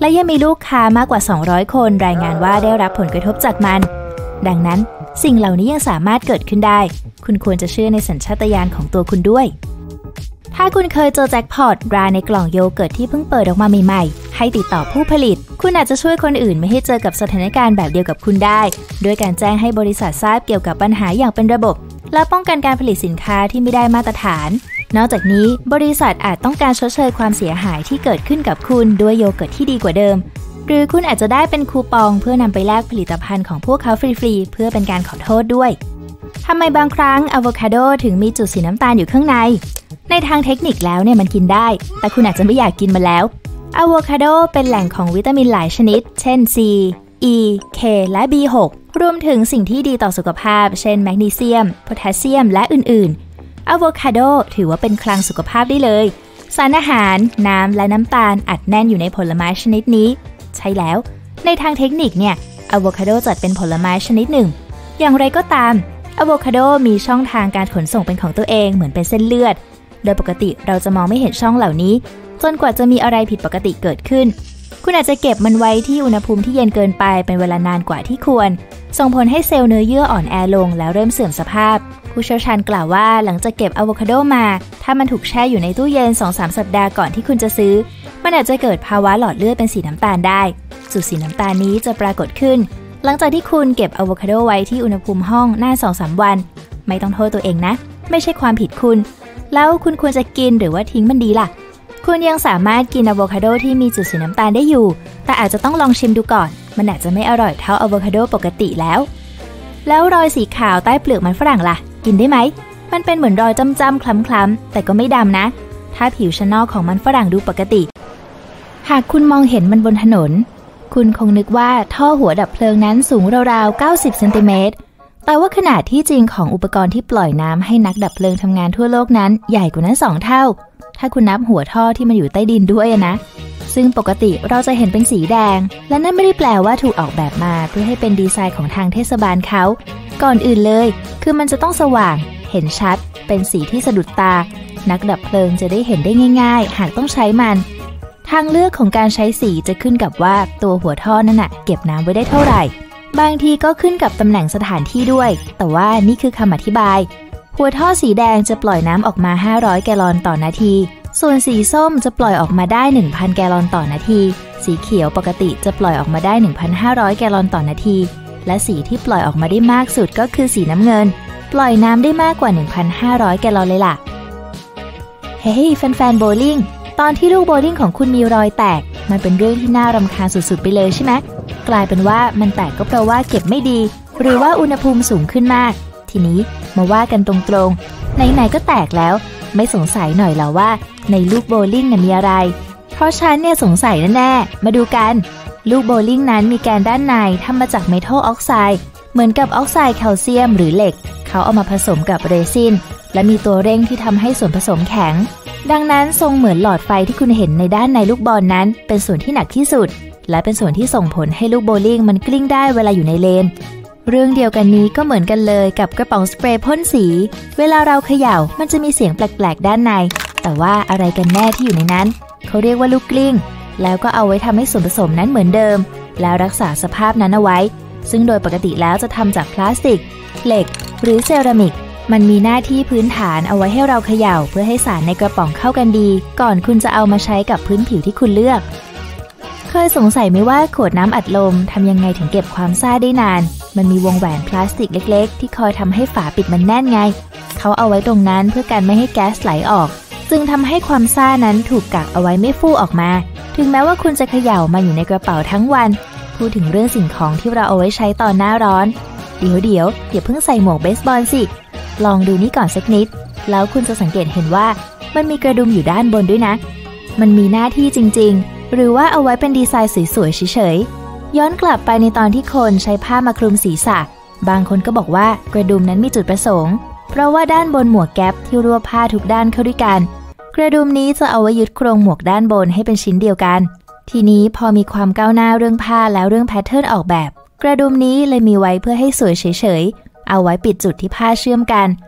และยังมีลูกค้ามากกว่าสองร้อยคนรายงานว่าได้รับผลกระทบจากมันดังนั้นสิ่งเหล่านี้ยังสามารถเกิดขึ้นได้คุณควรจะเชื่อในสัญชาตญาณของตัวคุณด้วยถ้าคุณเคยเจอแจ็คพอตราในกล่องโยเกิร์ตที่เพิ่งเปิดออกมาใหม่ๆให้ติดต่อผู้ผลิตคุณอาจจะช่วยคนอื่นไม่ให้เจอกับสถานการณ์แบบเดียวกับคุณได้ด้วยการแจ้งให้บริษัททราบเกี่ยวกับปัญหาอย่างเป็นระบบและป้องกันการผลิตสินค้าที่ไม่ได้มาตรฐานนอกจากนี้บริษัทอาจต้องการชดเชยความเสียหายที่เกิดขึ้นกับคุณด้วยโยเกิร์ตที่ดีกว่าเดิมหรือคุณอาจจะได้เป็นคูปองเพื่อนำไปแลกผลิตภัณฑ์ของพวกเขาฟรีๆเพื่อเป็นการขอโทษด้วยทำไมบางครั้งอะโวคาโดถึงมีจุดสีน้ำตาลอยู่ข้างในในทางเทคนิคแล้วเนี่ยมันกินได้แต่คุณอาจจะไม่อยากกินมันแล้วอะโวคาโดเป็นแหล่งของวิตามินหลายชนิดเช่น C E K และ บี หก รวมถึงสิ่งที่ดีต่อสุขภาพเช่นแมกนีเซียมโพแทสเซียมและอื่นๆอะโวคาโดถือว่าเป็นคลังสุขภาพได้เลยสารอาหารน้ำและน้ำตาลอัดแน่นอยู่ในผลไม้ชนิดนี้ใช่แล้วในทางเทคนิคเนี่ยอะโวคาโดจัดเป็นผลไม้ชนิดหนึ่งอย่างไรก็ตามอะโวคาโดมีช่องทางการขนส่งเป็นของตัวเองเหมือนเป็นเส้นเลือดโดยปกติเราจะมองไม่เห็นช่องเหล่านี้จนกว่าจะมีอะไรผิดปกติเกิดขึ้นคุณอาจจะเก็บมันไว้ที่อุณหภูมิที่เย็นเกินไปเป็นเวลานานกว่าที่ควรส่งผลให้เซลล์เนื้อเยื่ออ่อนแอลงแล้วเริ่มเสื่อมสภาพผู้เชี่ยวชาญกล่าวว่าหลังจากเก็บอะโวคาโดมาถ้ามันถูกแช่อยู่ในตู้เย็น สองถึงสาม สัปดาห์ก่อนที่คุณจะซื้อมันอาจจะเกิดภาวะหลอดเลือดเป็นสีน้ำตาลได้จุดสีน้ำตาลนี้จะปรากฏขึ้นหลังจากที่คุณเก็บอะโวคาโดไว้ที่อุณหภูมิห้องนาน สองถึงสาม วันไม่ต้องโทษตัวเองนะไม่ใช่ความผิดคุณแล้วคุณควรจะกินหรือว่าทิ้งมันดีล่ะคุณยังสามารถกินอะโวคาโดที่มีจุดสีน้ำตาลได้อยู่แต่อาจจะต้องลองชิมดูก่อนมันอาจจะไม่อร่อยเท่าอะโวคาโดปกติแล้วแล้วรอยสีขาวใต้เปลือกมันฝรั่งล่ะกินได้ไหมมันเป็นเหมือนรอยจ้ำๆคล้ำๆแต่ก็ไม่ดำนะถ้าผิวชั้นนอกของมันฝรั่งดูปกติหากคุณมองเห็นมันบนถนนคุณคงนึกว่าท่อหัวดับเพลิงนั้นสูงราวๆเก้าสิบเซนติเมตรแต่ว่าขนาดที่จริงของอุปกรณ์ที่ปล่อยน้ำให้นักดับเพลิงทำงานทั่วโลกนั้นใหญ่กว่านั้นสองเท่าถ้าคุณนับหัวท่อที่มันอยู่ใต้ดินด้วยนะซึ่งปกติเราจะเห็นเป็นสีแดงและนั่นไม่ได้แปลว่าถูกออกแบบมาเพื่อให้เป็นดีไซน์ของทางเทศบาลเขาก่อนอื่นเลยคือมันจะต้องสว่างเห็นชัดเป็นสีที่สะดุดตานักดับเพลิงจะได้เห็นได้ง่ายๆหากต้องใช้มันทางเลือกของการใช้สีจะขึ้นกับว่าตัวหัวท่อนั่นน่ะเก็บน้ำไว้ได้เท่าไหร่บางทีก็ขึ้นกับตำแหน่งสถานที่ด้วยแต่ว่านี่คือคำอธิบายหัวท่อสีแดงจะปล่อยน้ำออกมาห้าร้อยแกลลอนต่อนาทีส่วนสีส้มจะปล่อยออกมาได้ หนึ่งพัน แกลลอนต่อนาทีสีเขียวปกติจะปล่อยออกมาได้ หนึ่งพันห้าร้อย แกลลอนต่อนาทีและสีที่ปล่อยออกมาได้มากสุดก็คือสีน้ำเงินปล่อยน้ำได้มากกว่า หนึ่งพันห้าร้อย แกลลอนเลยล่ะเฮ้ยแฟนๆโบว์ลิ่งตอนที่ลูกโบว์ลิ่งของคุณมีรอยแตกมันเป็นเรื่องที่น่ารำคาญสุดๆไปเลยใช่ไหมกลายเป็นว่ามันแตกก็เพราะว่าเก็บไม่ดีหรือว่าอุณหภูมิสูงขึ้นมากทีนี้มาว่ากันตรงๆไหนๆก็แตกแล้วไม่สงสัยหน่อยเหรอว่าในลูกโบว์ลิ่งน่ะมีอะไรเพราะฉันเนี่ยสงสัยแน่ๆมาดูกันลูกโบว์ลิ่งนั้นมีแกนด้านในทำมาจากเมทัลออกไซด์เหมือนกับออกไซด์แคลเซียมหรือเหล็กเขาเอามาผสมกับเรซินและมีตัวเร่งที่ทำให้ส่วนผสมแข็งดังนั้นทรงเหมือนหลอดไฟที่คุณเห็นในด้านในลูกบอลนั้นเป็นส่วนที่หนักที่สุดและเป็นส่วนที่ส่งผลให้ลูกโบว์ลิ่งมันกลิ้งได้เวลาอยู่ในเลนเรื่องเดียวกันนี้ก็เหมือนกันเลยกับกระป๋องสเปรย์พ่นสีเวลาเราเขย่ามันจะมีเสียงแปลกๆด้านในแต่ว่าอะไรกันแน่ที่อยู่ในนั้นเขาเรียกว่าลูกกลิ้งแล้วก็เอาไว้ทำให้ส่วนผสมนั้นเหมือนเดิมแล้วรักษาสภาพนั้นเอาไว้ซึ่งโดยปกติแล้วจะทำจากพลาสติกเหล็กหรือเซรามิกมันมีหน้าที่พื้นฐานเอาไว้ให้เราเขย่าเพื่อให้สารในกระป๋องเข้ากันดีก่อนคุณจะเอามาใช้กับพื้นผิวที่คุณเลือกเคยสงสัยไหมว่าขวดน้ำอัดลมทำยังไงถึงเก็บความซ่าได้นานมันมีวงแหวนพลาสติกเล็กๆที่คอยทำให้ฝาปิดมันแน่นไงเขาเอาไว้ตรงนั้นเพื่อกันไม่ให้แก๊สไหลออกจึงทำให้ความซ่านั้นถูกกักเอาไว้ไม่ฟู่ออกมาถึงแม้ว่าคุณจะเขย่ามาอยู่ในกระเป๋าทั้งวันพูดถึงเรื่องสิ่งของที่เราเอาไว้ใช้ตอนหน้าร้อนเดี๋ยวเดี๋ยวอย่าเพิ่งใส่หมวกเบสบอลสิลองดูนี่ก่อนสักนิดแล้วคุณจะสังเกตเห็นว่ามันมีกระดุมอยู่ด้านบนด้วยนะมันมีหน้าที่จริงๆหรือว่าเอาไว้เป็นดีไซน์สวยๆเฉยๆย้อนกลับไปในตอนที่คนใช้ผ้ามาคลุมศีรษะบางคนก็บอกว่ากระดุมนั้นมีจุดประสงค์เพราะว่าด้านบนหมวกแก๊ปที่รวบผ้าทุกด้านเข้าด้วยกันกระดุมนี้จะเอาไว้ยึดโครงหมวกด้านบนให้เป็นชิ้นเดียวกันทีนี้พอมีความก้าวหน้าเรื่องผ้าแล้วเรื่องแพทเทิร์นออกแบบกระดุมนี้เลยมีไว้เพื่อให้สวยเฉยๆเอาไว้ปิดจุดที่ผ้าเชื่อมกัน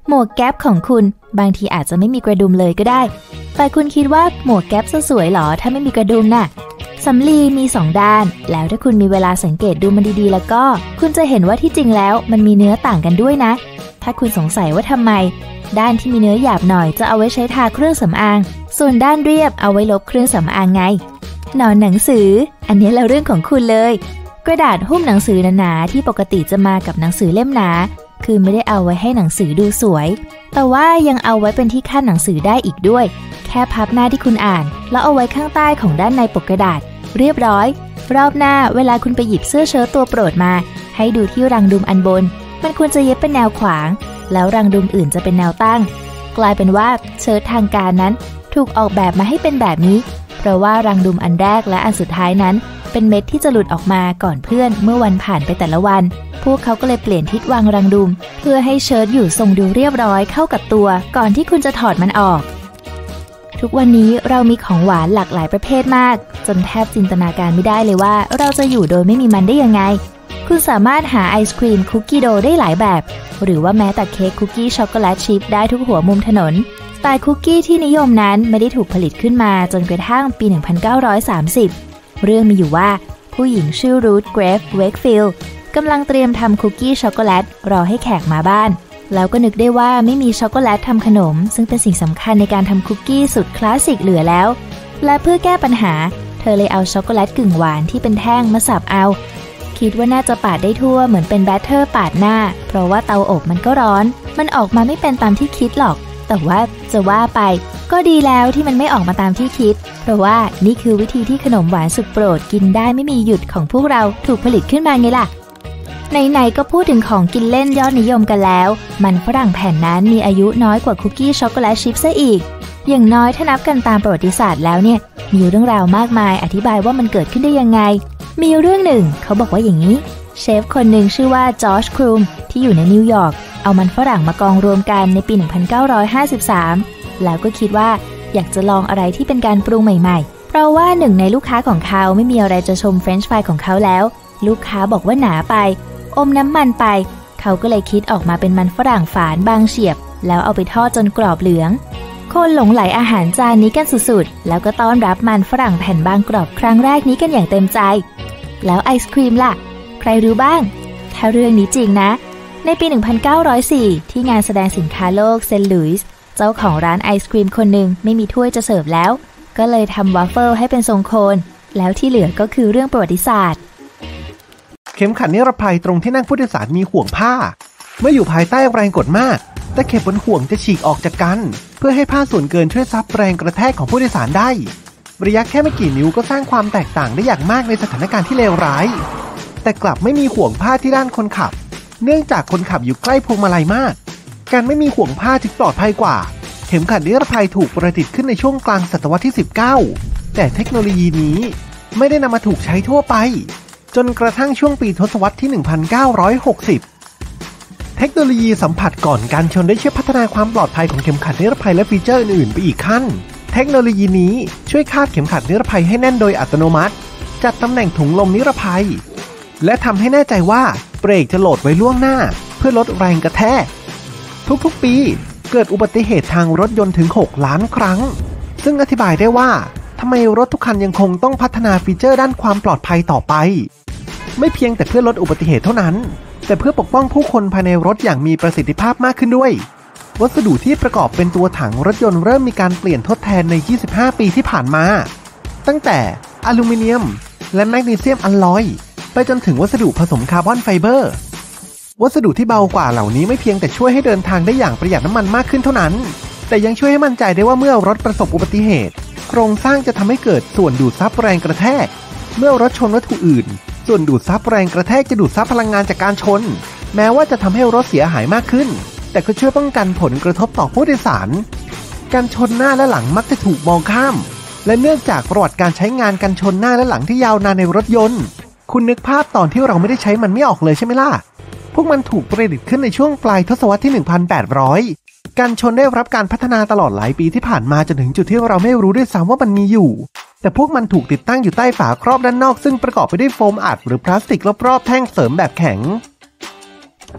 หมวกแก๊ปของคุณบางทีอาจจะไม่มีกระดุมเลยก็ได้แต่คุณคิดว่าหมวกแก๊ปจะสวยหรอถ้าไม่มีกระดุมน่ะสำลีมีสองด้านแล้วถ้าคุณมีเวลาสังเกตดูมันดีๆแล้วก็คุณจะเห็นว่าที่จริงแล้วมันมีเนื้อต่างกันด้วยนะถ้าคุณสงสัยว่าทำไมด้านที่มีเนื้อหยาบหน่อยจะเอาไว้ใช้ทาเครื่องสำอางส่วนด้านเรียบเอาไว้ลบเครื่องสำอางไงหนอนหนังสืออันนี้เราเรื่องของคุณเลยกระดาษหุ้มหนังสือหนาๆที่ปกติจะมากับหนังสือเล่มหนาคือไม่ได้เอาไว้ให้หนังสือดูสวยแต่ว่ายังเอาไว้เป็นที่ขั้นหนังสือได้อีกด้วยแค่พับหน้าที่คุณอ่านแล้วเอาไว้ข้างใต้ของด้านในปกกระดาษเรียบร้อยรอบหน้าเวลาคุณไปหยิบเสื้อเชิ้ตตัวโปรดมาให้ดูที่รังดุมอันบนมันควรจะเย็บเป็นแนวขวางแล้วรังดุมอื่นจะเป็นแนวตั้งกลายเป็นว่าเชิ้ตทางการนั้นถูกออกแบบมาให้เป็นแบบนี้เพราะว่ารังดุมอันแรกและอันสุดท้ายนั้นเป็นเม็ดที่จะหลุดออกมาก่อนเพื่อนเมื่อวันผ่านไปแต่ละวันพวกเขาก็เลยเปลี่ยนทิศวางรังดุมเพื่อให้เชิ้ตอยู่ทรงดูเรียบร้อยเข้ากับตัวก่อนที่คุณจะถอดมันออกทุกวันนี้เรามีของหวานหลากหลายประเภทมากจนแทบจินตนาการไม่ได้เลยว่าเราจะอยู่โดยไม่มีมันได้ยังไงคุณสามารถหาไอศกรีมคุกกี้โดได้หลายแบบหรือว่าแม้แต่เค้กคุกกี้ช็อกโกแลตชิพได้ทุกหัวมุมถนนแต่คุกกี้ที่นิยมนั้นไม่ได้ถูกผลิตขึ้นมาจนกระทั่งปีหนึ่งพันเก้าร้อยสามสิบเรื่องมีอยู่ว่าผู้หญิงชื่อรูธเกรฟเวกฟิลด์กำลังเตรียมทำคุกกี้ช็อกโกแลตรอให้แขกมาบ้านแล้วก็นึกได้ว่าไม่มีช็อกโกแลตทำขนมซึ่งเป็นสิ่งสำคัญในการทำคุกกี้สุดคลาสสิกเหลือแล้วและเพื่อแก้ปัญหาเธอเลยเอาช็อกโกแลตกึ่งหวานที่เป็นแท่งมาสับเอาคิดว่าน่าจะปาดได้ทั่วเหมือนเป็นแบตเตอร์ปาดหน้าเพราะว่าเตาอบมันก็ร้อนมันออกมาไม่เป็นตามที่คิดหรอกแต่ว่าจะว่าไปก็ดีแล้วที่มันไม่ออกมาตามที่คิดเพราะว่านี่คือวิธีที่ขนมหวานสุดโปรดกินได้ไม่มีหยุดของพวกเราถูกผลิตขึ้นมาไงล่ะไหนๆก็พูดถึงของกินเล่นยอดนิยมกันแล้วมันฝรั่งแผ่นนั้นมีอายุน้อยกว่าคุกกี้ช็อกโกแลตชิพซะอีกอย่างน้อยถ้านับกันตามประวัติศาสตร์แล้วเนี่ยมีเรื่องราวมากมายอธิบายว่ามันเกิดขึ้นได้ยังไงมีเรื่องหนึ่งเขาบอกว่าอย่างนี้เชฟคนหนึ่งชื่อว่าจอร์จครูมที่อยู่ในนิวยอร์กเอามันฝรั่งมากองรวมกันในปีหนึ่งพันเก้าร้อยห้าสิบสามแล้วก็คิดว่าอยากจะลองอะไรที่เป็นการปรุงใหม่ๆเพราะว่าหนึ่งในลูกค้าของเขาไม่มีอะไรจะชมเฟรนช์ฟรายของเขาแล้วลูกค้าบอกว่าหนาไปอมน้ำมันไปเขาก็เลยคิดออกมาเป็นมันฝรั่งฝานบางเฉียบแล้วเอาไปทอดจนกรอบเหลืองคนหลงไหลอาหารจานนี้กันสุดๆแล้วก็ต้อนรับมันฝรั่งแผ่นบางกรอบครั้งแรกนี้กันอย่างเต็มใจแล้วไอศครีมล่ะใครรู้บ้างถ้าเรื่องนี้จริงนะในปีหนึ่งพันเก้าร้อยสี่ที่งานแสดงสินค้าโลกเซนต์หลุยส์เจ้าของร้านไอศครีมคนหนึ่งไม่มีถ้วยจะเสิร์ฟแล้วก็เลยทำวาฟเฟิลให้เป็นทรงโคนแล้วที่เหลือก็คือเรื่องประวัติศาสตร์เข็มขัดนิรภัยตรงที่นั่งผู้โดยสารมีห่วงผ้าเมื่ออยู่ภายใต้แรงกดมากตะเข็บบนห่วงจะฉีกออกจากกันเพื่อให้ผ้าส่วนเกินช่วยซับแรงกระแทกของผู้โดยสารได้ระยะแค่ไม่กี่นิ้วก็สร้างความแตกต่างได้อย่างมากในสถานการณ์ที่เลวร้ายแต่กลับไม่มีห่วงผ้าที่ด้านคนขับเนื่องจากคนขับอยู่ใกล้พวงมาลัยมากการไม่มีห่วงผ้าจึงปลอดภัยกว่าเข็มขัดนิรภัยถูกประดิษฐ์ขึ้นในช่วงกลางศตวรรษที่สิบเก้าแต่เทคโนโลยีนี้ไม่ได้นำมาถูกใช้ทั่วไปจนกระทั่งช่วงปีทศวรรษที่หนึ่งพันเก้าร้อยหกสิบเทคโนโลยีสัมผัสก่อนการชนได้ช่วยพัฒนาความปลอดภัยของเข็มขัดนิรภัยและฟีเจอร์อื่นๆไปอีกขั้นเทคโนโลยีนี้ช่วยคาดเข็มขัดนิรภัยให้แน่นโดยอัตโนมัติจัดตำแหน่งถุงลมนิรภัยและทำให้แน่ใจว่าเบรกจะโหลดไว้ล่วงหน้าเพื่อลดแรงกระแทกทุกๆปีเกิดอุบัติเหตุทางรถยนต์ถึงหกล้านครั้งซึ่งอธิบายได้ว่าทำไมรถทุกคันยังคงต้องพัฒนาฟีเจอร์ด้านความปลอดภัยต่อไปไม่เพียงแต่เพื่อลดอุบัติเหตุเท่านั้นแต่เพื่อปกป้องผู้คนภายในรถอย่างมีประสิทธิภาพมากขึ้นด้วยวัสดุที่ประกอบเป็นตัวถังรถยนต์เริ่มมีการเปลี่ยนทดแทนในยี่สิบห้าปีที่ผ่านมาตั้งแต่อลูมิเนียมและแมกนีเซียมอัลลอยไปจนถึงวัสดุผสมคาร์บอนไฟเบอร์วัสดุที่เบากว่าเหล่านี้ไม่เพียงแต่ช่วยให้เดินทางได้อย่างประหยัดน้ำมันมากขึ้นเท่านั้นแต่ยังช่วยให้มั่นใจได้ว่าเมื่อรถประสบอุบัติเหตุโครงสร้างจะทำให้เกิดส่วนดูดซับแรงกระแทกเมื่อรถชนวัตถุอื่นส่วนดูดซับแรงกระแทกจะดูดซับพลังงานจากการชนแม้ว่าจะทำให้รถเสียหายมากขึ้นแต่ก็ช่วยป้องกันผลกระทบต่อผู้โดยสารการชนหน้าและหลังมักจะถูกมองข้ามและเนื่องจากประวัติการใช้งานกันชนหน้าและหลังที่ยาวนานในรถยนต์คุณนึกภาพตอนที่เราไม่ได้ใช้มันไม่ออกเลยใช่ไหมล่ะพวกมันถูกประดิษฐ์ขึ้นในช่วงปลายทศวรรษที่ หนึ่งพันแปดร้อย การชนได้รับการพัฒนาตลอดหลายปีที่ผ่านมาจนถึงจุดที่เราไม่รู้ด้วยซ้ำว่ามันมีอยู่แต่พวกมันถูกติดตั้งอยู่ใต้ฝาครอบด้านนอกซึ่งประกอบไปด้วยโฟมอัดหรือพลาสติกรอบๆแท่งเสริมแบบแข็ง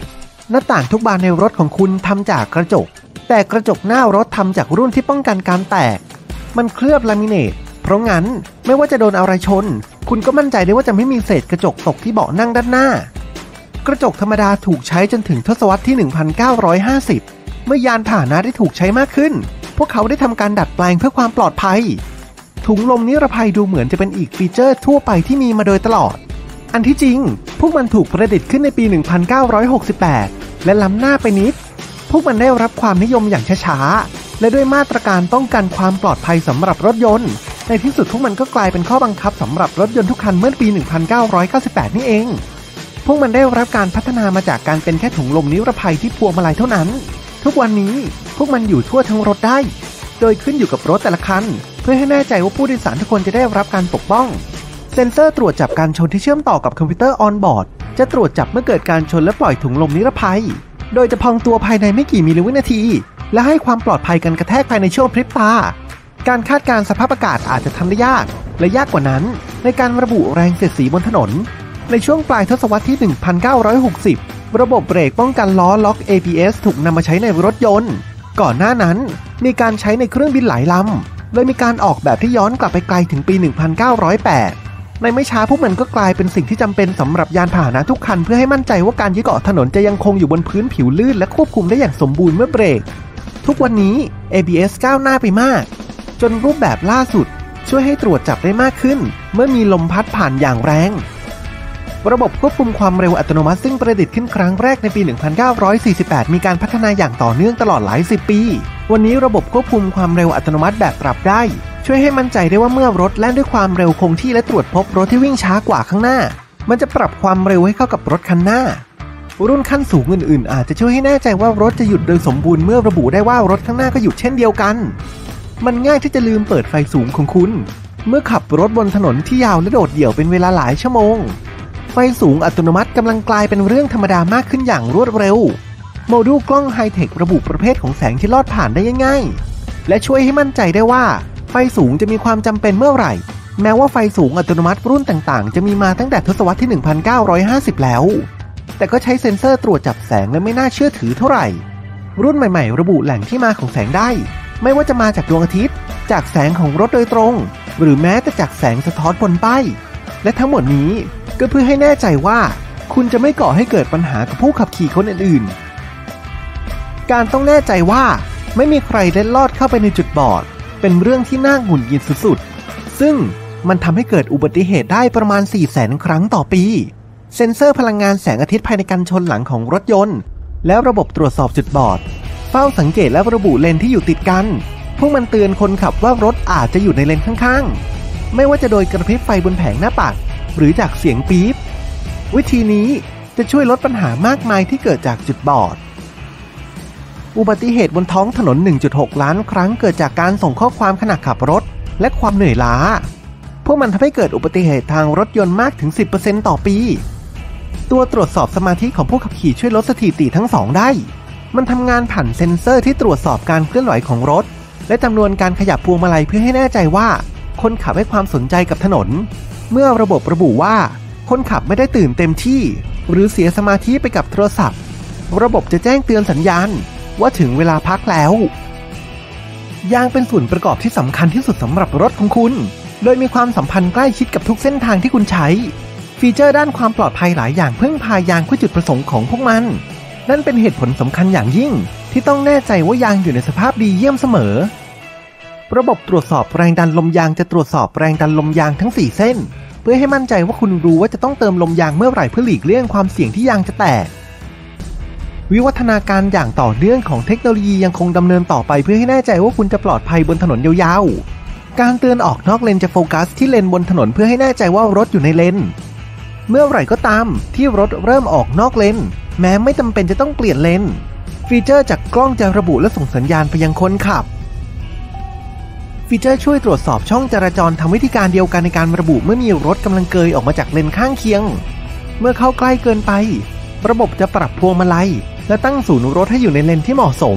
หน้าต่างทุกบานในรถของคุณทำจากกระจกแต่กระจกหน้ารถทำจากรุ่นที่ป้องกันการแตกมันเคลือบลามิเนตเพราะงั้นไม่ว่าจะโดนอะไรชนคุณก็มั่นใจได้ว่าจะไม่มีเศษกระจกตกที่เบาะนั่งด้านหน้ากระจกธรรมดาถูกใช้จนถึงทศวรรษที่ หนึ่งพันเก้าร้อยห้าสิบ เมื่อยานพาหนะได้ถูกใช้มากขึ้นพวกเขาได้ทำการดัดแปลงเพื่อความปลอดภัยถุงลมนิรภัยดูเหมือนจะเป็นอีกฟีเจอร์ทั่วไปที่มีมาโดยตลอดอันที่จริงพวกมันถูกประดิษฐ์ขึ้นในปี หนึ่งพันเก้าร้อยหกสิบแปด และล้ำหน้าไปนิดพวกมันได้รับความนิยมอย่างช้าๆและด้วยมาตรการป้องกันความปลอดภัยสำหรับรถยนต์ในที่สุดพวกมันก็กลายเป็นข้อบังคับสำหรับรถยนต์ทุกคันเมื่อปี หนึ่งพันเก้าร้อยเก้าสิบแปด นี่เองพวกมันได้รับการพัฒนามาจากการเป็นแค่ถุงลมนิรภัยที่พวงมาลัยเท่านั้นทุกวันนี้พวกมันอยู่ทั่วทั้งรถได้โดยขึ้นอยู่กับรถแต่ละคันเพื่อให้แน่ใจว่าผู้โดยสารทุกคนจะได้รับการปกป้องเซ็นเซอร์ตรวจจับการชนที่เชื่อมต่อกับคอมพิวเตอร์ออนบอร์ดจะตรวจจับเมื่อเกิดการชนและปล่อยถุงลมนิรภัยโดยจะพองตัวภายในไม่กี่มิลลิวินาทีและให้ความปลอดภัยกันกระแทกภายในช่วงพริบตาการคาดการณ์สภาพอากาศอาจจะทำได้ยากและยากกว่านั้นในการระบุแรงเสียดสีบนถนนในช่วงปลายทศวรรษที่ หนึ่งพันเก้าร้อยหกสิบ ระบบเบรกป้องกันล้อล็อก เอ บี เอส ถูกนำมาใช้ในรถยนต์ก่อนหน้านั้นมีการใช้ในเครื่องบินหลายลำเลยมีการออกแบบที่ย้อนกลับไปไกลถึงปี หนึ่งพันเก้าร้อยแปด ในไม่ช้าพวกมันก็กลายเป็นสิ่งที่จำเป็นสำหรับยานพาหนะทุกคันเพื่อให้มั่นใจว่าการยึดเกาะถนนจะยังคงอยู่บนพื้นผิวลื่นและควบคุมได้อย่างสมบูรณ์เมื่อเบรกทุกวันนี้ เอ บี เอส ก้าวหน้าไปมากจนรูปแบบล่าสุดช่วยให้ตรวจจับได้มากขึ้นเมื่อมีลมพัดผ่านอย่างแรงระบบควบคุมความเร็วอัตโนมัติซึ่งประดิษฐ์ขึ้นครั้งแรกในปี หนึ่งพันเก้าร้อยสี่สิบแปด มีการพัฒนาอย่างต่อเนื่องตลอดหลายสิบปีวันนี้ระบบควบคุมความเร็วอัตโนมัติแบบปรับได้ช่วยให้มั่นใจได้ว่าเมื่อรถแล่นด้วยความเร็วคงที่และตรวจพบรถที่วิ่งช้ากว่าข้างหน้ามันจะปรับความเร็วให้เข้ากับรถคันหน้ารุ่นขั้นสูงอื่นๆอาจจะช่วยให้แน่ใจว่ารถจะหยุดโดยสมบูรณ์เมื่อระบุได้ว่ารถข้างหน้าก็หยุดเช่นเดียวกันมันง่ายที่จะลืมเปิดไฟสูงของคุณเมื่อขับรถบนถนนที่ยาวและโดดเดี่ยวเป็นเวลาหลายชั่วโมงไฟสูงอัตโนมัติกำลังกลายเป็นเรื่องธรรมดามากขึ้นอย่างรวดเร็วโมดูลกล้องไฮเทคระบุประเภทของแสงที่ลอดผ่านได้ง่ายๆและช่วยให้มั่นใจได้ว่าไฟสูงจะมีความจำเป็นเมื่อไหร่แม้ว่าไฟสูงอัตโนมัติรุ่นต่างๆจะมีมาตั้งแต่ทศวรรษที่ หนึ่งพันเก้าร้อยห้าสิบ แล้วแต่ก็ใช้เซ็นเซอร์ตรวจจับแสงและไม่น่าเชื่อถือเท่าไหร่รุ่นใหม่ๆระบุแหล่งที่มาของแสงได้ไม่ว่าจะมาจากดวงอาทิตย์จากแสงของรถโดยตรงหรือแม้แต่จากแสงสะท้อนบนป้ายและทั้งหมดนี้ก็เพื่อให้แน่ใจว่าคุณจะไม่ก่อให้เกิดปัญหากับผู้ขับขี่คนอื่นๆการต้องแน่ใจว่าไม่มีใครเล็ดลอดเข้าไปในจุดบอดเป็นเรื่องที่น่าหงุดหงิดสุดๆซึ่งมันทำให้เกิดอุบัติเหตุได้ประมาณ สี่แสน ครั้งต่อปีเซ็นเซอร์พลังงานแสงอาทิตย์ภายในกันชนหลังของรถยนต์และระบบตรวจสอบจุดบอดเฝ้าสังเกตและระบุเลนที่อยู่ติดกันพวกมันเตือนคนขับว่ารถอาจจะอยู่ในเลนข้างๆไม่ว่าจะโดยกระพริบไฟบนแผงหน้าปัดหรือจากเสียงปี๊บวิธีนี้จะช่วยลดปัญหามากมายที่เกิดจากจุดบอดอุบัติเหตุบนท้องถนน หนึ่งจุดหก ล้านครั้งเกิดจากการส่งข้อความขณะขับรถและความเหนื่อยล้าพวกมันทำให้เกิดอุบัติเหตุทางรถยนต์มากถึง สิบเปอร์เซ็นต์ ต่อปีตัวตรวจสอบสมาธิของผู้ขับขี่ช่วยลดสถิติทั้งสองได้มันทำงานผ่านเซ็นเซอร์ที่ตรวจสอบการเคลื่อนไหวของรถและจำนวนการขยับพวงมาลัยเพื่อให้แน่ใจว่าคนขับให้ความสนใจกับถนนเมื่อระบบระบุว่าคนขับไม่ได้ตื่นเต็มที่หรือเสียสมาธิไปกับโทรศัพท์ระบบจะแจ้งเตือนสัญญาณว่าถึงเวลาพักแล้วยางเป็นส่วนประกอบที่สำคัญที่สุดสำหรับรถของคุณโดยมีความสัมพันธ์ใกล้ชิดกับทุกเส้นทางที่คุณใช้ฟีเจอร์ด้านความปลอดภัยหลายอย่างพึ่งพายางเพื่อจุดประสงค์ของพวกมันนั่นเป็นเหตุผลสำคัญอย่างยิ่งที่ต้องแน่ใจว่ายางอยู่ในสภาพดีเยี่ยมเสมอระบบตรวจสอบแรงดันลมยางจะตรวจสอบแรงดันลมยางทั้งสี่เส้นเพื่อให้มั่นใจว่าคุณรู้ว่าจะต้องเติมลมยางเมื่อไหร่เพื่อหลีกเลี่ยงความเสี่ยงที่ยางจะแตกวิวัฒนาการอย่างต่อเนื่องของเทคโนโลยียังคงดำเนินต่อไปเพื่อให้แน่ใจว่าคุณจะปลอดภัยบนถนนยาวๆการเตือนออกนอกเลนจะโฟกัสที่เลนบนถนนเพื่อให้แน่ใจว่ารถอยู่ในเลนเมื่อไหร่ก็ตามที่รถเริ่มออกนอกเลนแม้ไม่จำเป็นจะต้องเปลี่ยนเลนฟีเจอร์จากกล้องจะระบุและส่งสัญญาณไปยังคนขับฟีเจอร์ช่วยตรวจสอบช่องจราจรทำวิธีการเดียวกันในการระบุเมื่อมีรถกำลังเกยออกมาจากเลนข้างเคียงเมื่อเข้าใกล้เกินไประบบจะปรับพวงมาลัยและตั้งศูนย์รถให้อยู่ในเลนที่เหมาะสม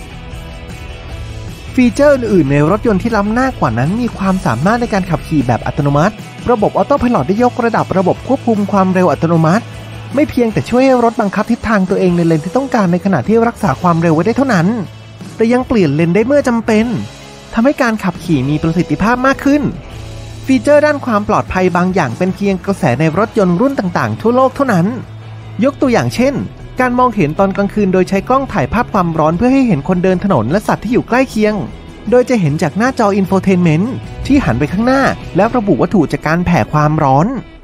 ฟีเจอร์อื่นๆในรถยนต์ที่ล้ำหน้ากว่านั้นมีความสามารถในการขับขี่แบบอัตโนมัติระบบออโต้ไพลอตได้ยกระดับระบบควบคุมความเร็วอัตโนมัติไม่เพียงแต่ช่วยให้รถบังคับทิศทางตัวเองในเลนที่ต้องการในขณะที่รักษาความเร็วไว้ได้เท่านั้นแต่ยังเปลี่ยนเลนได้เมื่อจำเป็นทำให้การขับขี่มีประสิทธิภาพมากขึ้นฟีเจอร์ด้านความปลอดภัยบางอย่างเป็นเพียงกระแสในรถยนต์รุ่นต่างๆทั่วโลกเท่านั้นยกตัวอย่างเช่นการมองเห็นตอนกลางคืนโดยใช้กล้องถ่ายภาพความร้อนเพื่อให้เห็นคนเดินถนนและสัตว์ที่อยู่ใกล้เคียงโดยจะเห็นจากหน้าจออินโฟเทนเมนต์ที่หันไปข้างหน้าแล้วระบุวัตถุจากการแผ่ความร้อน